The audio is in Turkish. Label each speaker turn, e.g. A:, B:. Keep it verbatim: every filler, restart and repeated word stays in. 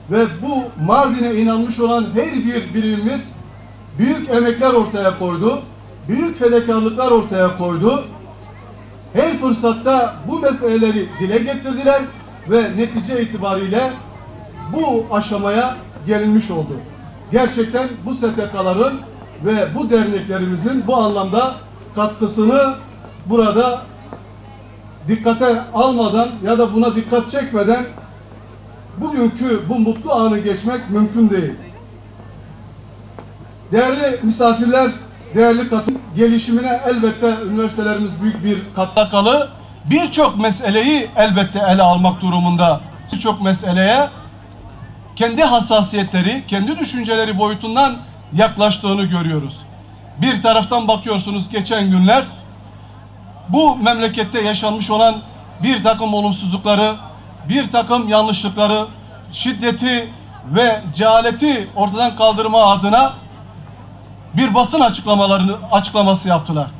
A: ve bu Mardin'e inanmış olan her bir birimimiz büyük emekler ortaya koydu, büyük fedakarlıklar ortaya koydu. Her fırsatta bu meseleleri dile getirdiler ve netice itibariyle bu aşamaya gelinmiş oldu. Gerçekten bu S T K'ların ve bu derneklerimizin bu anlamda katkısını burada dikkate almadan ya da buna dikkat çekmeden bugünkü bu mutlu anı geçmek mümkün değil. Değerli misafirler, değerli katıl gelişimine elbette üniversitelerimiz büyük bir katkılı. Birçok meseleyi elbette ele almak durumunda. Birçok meseleye kendi hassasiyetleri, kendi düşünceleri boyutundan yaklaştığını görüyoruz. Bir taraftan bakıyorsunuz geçen günler bu memlekette yaşanmış olan bir takım olumsuzlukları, bir takım yanlışlıkları, şiddeti ve cehaleti ortadan kaldırma adına bir basın açıklamalarını açıklaması yaptılar.